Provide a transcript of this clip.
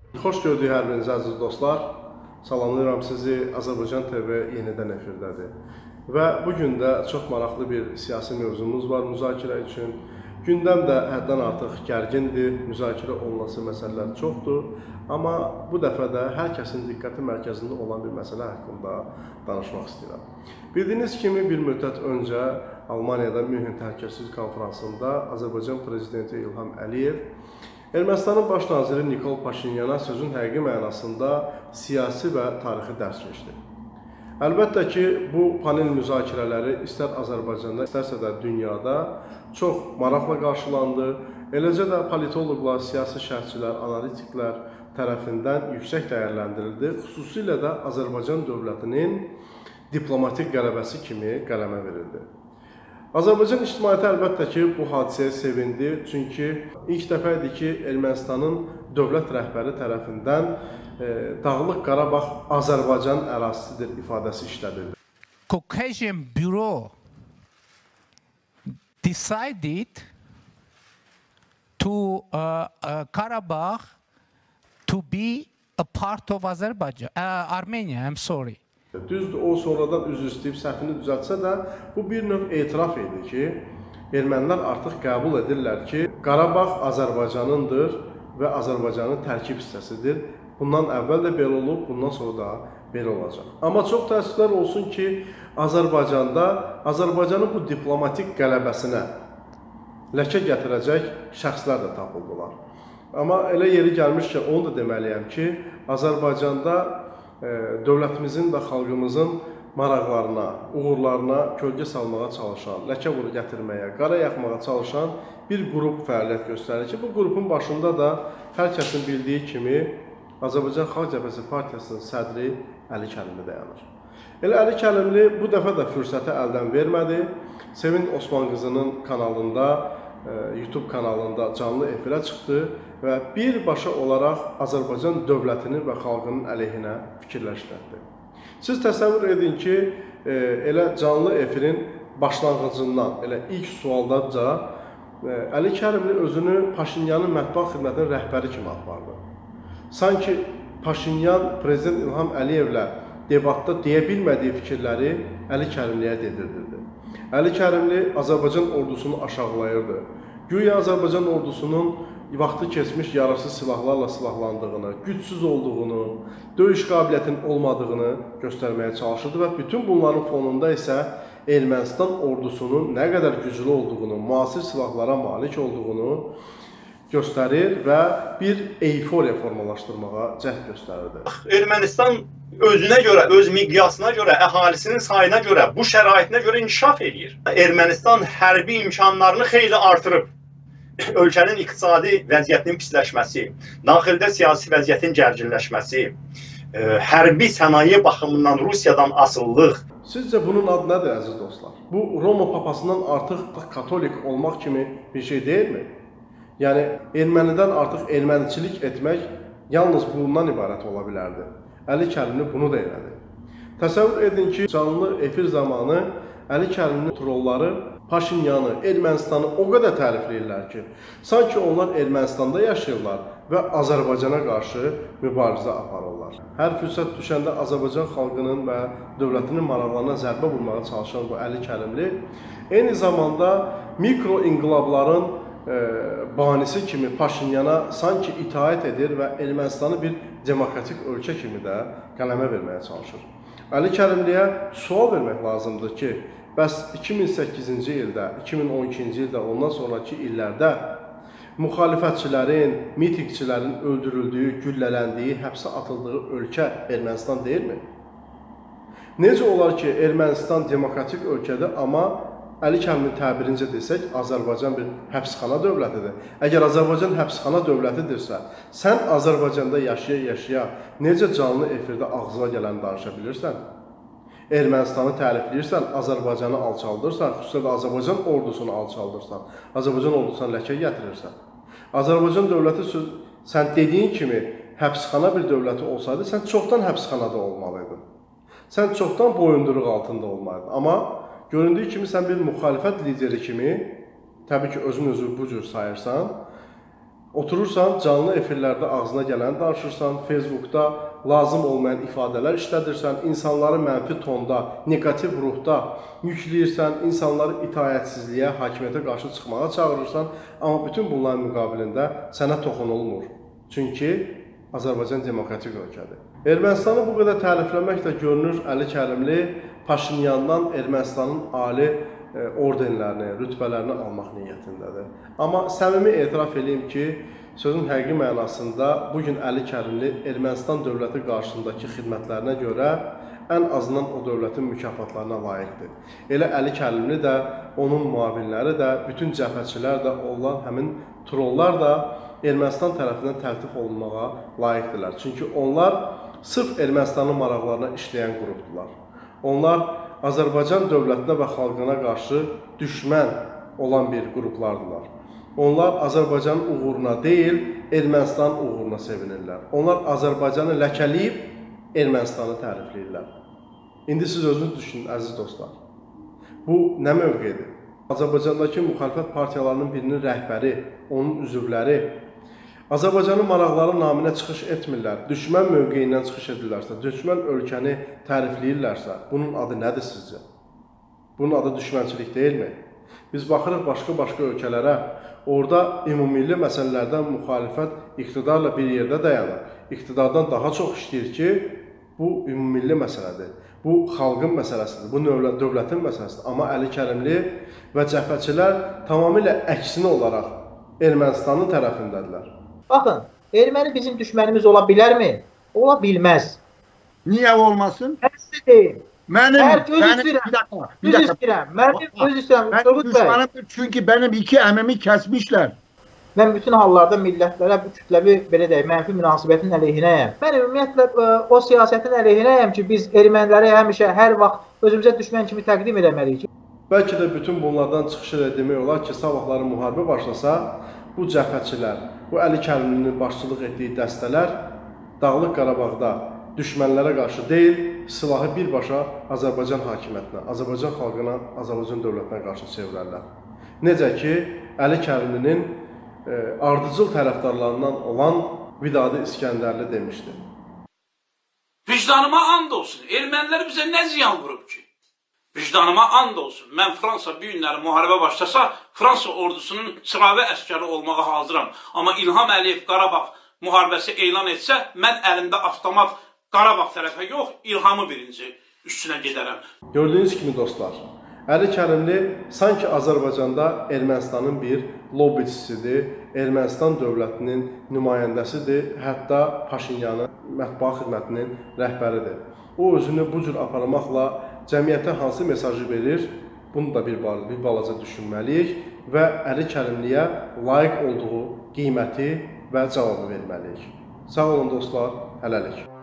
Xoş gördük hər birinizi əziz dostlar. Salamlayıram sizi. Azərbaycan TV yenidən efirdədir. Və bugün də çox maraqlı bir siyasi mövzumuz var müzakirə üçün. Gündəm də həddən artıq gərgindir, müzakirə olunası məsələlər çoxdur. Amma bu dəfə də hər kəsin diqqəti mərkəzində olan bir məsələ haqqında danışmaq istəyirəm. Bildiyiniz kimi bir müddət öncə Almaniyada Münhen Təhlükəsizlik Konfransında Azərbaycan Prezidenti İlham Əliyev Ermənistanın baş naziri Nikol Paşinyana sözün həqiqi mənasında siyasi və tarixi dərs keçdi. Əlbəttə ki, bu panel müzakirələri istər Azərbaycanda, istərsə də dünyada çox maraqla qarşılandı. Eləcə də politoloqlar, siyasi şərhçilər, analitiklər tərəfindən yüksək dəyərləndirildi. Xüsusilə də Azərbaycan dövlətinin diplomatik qələbəsi kimi qələmə verildi. Azərbaycan ictimaiyyəti əlbəttə ki, bu hadisəyə sevindi. Çünki ilk dəfə idi ki, Ermənistanın dövlət rəhbəri tərəfindən Dağlıq Qarabağ Azərbaycan ərazisidir ifadəsi işlədildi. Caucasian Bureau decided to Karabakh to be a part of Azerbaijan, Armenia, I'm sorry. Düzdür, o sonradan üzr istəyib səhvini düzəltsə də, bu bir növ etiraf idi ki, ermənilər artıq qəbul edirlər ki, Qarabağ Azərbaycanındır və Azərbaycanın tərkib hissəsidir. Bundan əvvəl də belə olub, bundan sonra da belə olacaq. Amma çox təəssüflər olsun ki, Azərbaycanda Azərbaycanın bu diplomatik qələbəsinə ləkə gətirəcək şəxslər də tapıldılar. Amma elə yeri gəlmiş ki, onu da deməliyəm ki, Azərbaycanda dövlətimizin və xalqımızın maraqlarına, uğurlarına kölgə salmağa çalışan, ləkə vuru gətirməyə, qara yaxmağa çalışan bir qrup fəaliyyət göstərir ki, bu qrupun başında da hər kəsin bildiyi kimi Azərbaycan Xalq Cəbhəsi Partiyasının sədri Əli Kərimli dayanır. Elə Əli Kərimli bu dəfə də fürsəti əldən vermədi. Sevin Osman qızının kanalında, YouTube kanalında canlı efirə çıxdı və birbaşa olaraq Azərbaycan dövlətinin və xalqının əleyhinə fikirləşdirdi. Siz təsəvvür edin ki, elə canlı efirin başlanğıcından, elə ilk sualdaca Əli Kərimli özünü Paşinyanın mətbuat xidmətinin rəhbəri kimi apardı. Sanki Paşinyan Prezident İlham Əliyevlə debatda deyə bilmədiyi fikirləri Əli Kərimliyə dedirdirdi. Əli Kərimli Azərbaycan ordusunu aşağılayırdı. Güya Azərbaycan ordusunun vaxtı keçmiş yararsız silahlarla silahlandığını, gücsüz olduğunu, döyüş qabiliyyətinin olmadığını göstərməyə çalışırdı və bütün bunların fonunda isə Ermənistan ordusunun nə qədər güclü olduğunu, müasir silahlara malik olduğunu göstərir və bir euforiya formalaşdırmağa cəhd göstərirdi. Ermənistan özünə görə, öz miqyasına görə, əhalisinin sayına görə, bu şəraitinə görə inkişaf edir. Ermənistan hərbi imkanlarını xeyli artırıb. Ölkənin iqtisadi vəziyyətinin pisləşməsi, daxildə siyasi vəziyyətin gərginləşməsi, hərbi sənaye baxımından Rusiyadan asıllıq. Sizcə bunun adı nədir əziz dostlar? Bu Roma papasından artıq katolik olmaq kimi bir şey deyilmi? Yəni, ermənidən artıq erməniçilik etmək yalnız bundan ibarət ola bilərdi. Əli Kərimli bunu da elədi. Təsəvvür edin ki, canlı efir zamanı Əli Kərimli trolları Paşinyanı, Ermənistanı o qədər tərifləyirlər ki, sanki onlar Ermənistanda yaşayırlar və Azərbaycana qarşı mübarizə aparırlar. Hər fürsət düşəndə Azərbaycan xalqının və dövlətinin maraqlarına zərbə vurmağa çalışan bu Əli Kərimli eyni zamanda mikro inqilabların banisi kimi Paşinyana sanki itaət edir və Ermənistanı bir demokratik ölkə kimi də qələmə verməyə çalışır. Əli Kərimliyə sual vermək lazımdır ki, bəs 2008-ci ildə, 2012-ci ildə, ondan sonraki illərdə müxalifətçilərin, mitingçilərin öldürüldüyü, güllələndiyi, həbsə atıldığı ölkə Ermənistan deyilmi? Necə olar ki, Ermənistan demokratik ölkədir, amma Əli Kərimli təbirincə desək, Azərbaycan bir həbsxana dövlətidir. Əgər Azərbaycan həbsxana dövlətidirsə, sən Azərbaycanda yaşaya-yaşaya necə canlı efirdə ağzına gələn danışa bilirsən? Ermənistanı tərifləyirsən, Azərbaycanı alçaldırsan, xüsusilə də Azərbaycan ordusunu alçaldırsan, Azərbaycan ordusuna ləkə gətirirsən. Azərbaycan dövləti, sən dediyin kimi həbsxana bir dövləti olsaydı, sən çoxdan həbsxanada olmalıydın. Sən çoxdan boyunduruq altında olmalıydın. Amma göründüyü kimi sən bir müxalifət lideri kimi, təbii ki, özün özü bu cür sayırsan, Oturursan, canlı efirlərdə ağzına gələni danışırsan, Facebookda lazım olmayan ifadələr işlədirsən, insanları mənfi tonda, negativ ruhda yükləyirsən, insanları itaətsizliyə, hakimiyyətə qarşı çıxmağa çağırırsan, amma bütün bunların müqabilində sənə toxunulmur. Çünki Azərbaycan demokratik ölkədir. Ermənistanı bu qədər tərifləməklə görünür Əli Kərimli Paşinyandan Ermənistanın ali ordenlərini, rütbələrini almaq niyyətindədir. Amma səmimi etiraf edeyim ki, sözün həqiqi mənasında bugün Əli Kərimli Ermənistan dövləti qarşısındakı xidmətlərinə görə ən azından o dövlətin mükafatlarına layiqdir. Elə Əli Kərimli də, onun müavinləri də, bütün cəbhəçilər də, olan həmin trollar da Ermənistan tərəfindən təltif olunmağa layiqdirlər. Çünki onlar sırf Ermənistanın maraqlarına işləyən qrupdular. Onlar Azərbaycan dövlətinə və xalqına qarşı düşmən olan bir qruplardılar. Onlar Azərbaycanın uğuruna deyil, Ermənistanın uğuruna sevinirlər. Onlar Azərbaycanı ləkələyib, Ermənistanı tərifləyirlər. İndi siz özünüz düşünün, əziz dostlar. Bu nə mövqedir? Azərbaycandakı müxalifət partiyalarının birinin rəhbəri, onun üzvləri Azərbaycanın maraqları naminə çıxış etmirlər, düşmən mövqeyindən çıxış edirlərsə, düşmən ölkəni tərifləyirlərsə, bunun adı nədir sizcə? Bunun adı düşmənçilik deyilmi? Biz baxırıq başqa ölkələrə, orada ümumilli məsələlərdən müxalifət iqtidarla bir yerdə dayanır. İqtidardan daha çox işləyir ki, bu ümumilli məsələdir, bu xalqın məsələsidir, bu dövlətin məsələsidir. Amma Əli Kərimli və cəbhəçilər tamamilə əksinə olaraq Ermənistanın tərəfindədirlər. Baxın, erməni bizim düşmənimiz ola bilərmi? Ola bilməz. Niyə olmasın? Həssi deyim. Mənim çünki mənim iki əmimi kəsmişlər. Mən bütün hallarda millətlərə bu kütləvi, belə deyək, mənfi münasibətin əleyhinəyəm. Mən ümumiyyətlə o siyasətin əleyhinəyəm ki, biz erməniləri həmişə, hər vaxt özümüzə düşmən kimi təqdim edəməliyik. Bəlkə də bütün bunlardan çıxış ilə demək olar ki, sabahları müharibə başlasa, bu cəbhəçilər, bu Əli Kərimlinin başçılıq etdiyi dəstələr Dağlıq Qarabağda düşmənlərə qarşı deyil, silahı birbaşa Azərbaycan hakimiyyətinə, Azərbaycan xalqına, Azərbaycan dövlətinə qarşı çevirərlər. Necə ki, Əli Kərimlinin ardıcıl tərəfdarlarından olan Vidadi İskəndərli demişdi. Vicdanıma and olsun, ermənilər bizə nə ziyan vurub ki? Vicdanıma and olsun, mən Fransa bir günləri müharibə başlasa, Fransa ordusunun sıravi əskəri olmağa hazıram. Amma İlham Əliyev Qarabağ müharibəsi elan etsə, mən əlimdə avtomat Qarabağ tərəfə yox, İlhamı birinci üstünə gedərəm. Gördüyünüz kimi dostlar, Əli Kərimli sanki Azərbaycanda Ermənistanın bir lobbicisidir, Ermənistan dövlətinin nümayəndəsidir, hətta Paşinyanın mətbuat xidmətinin rəhbəridir. O özünü bu cür aparmaqla cəmiyyətə hansı mesajı verir, bunu da bir balaca düşünməliyik və Əli Kərimliyə layiq olduğu qiyməti və cavabı verməliyik. Sağ olun dostlar, hələlik.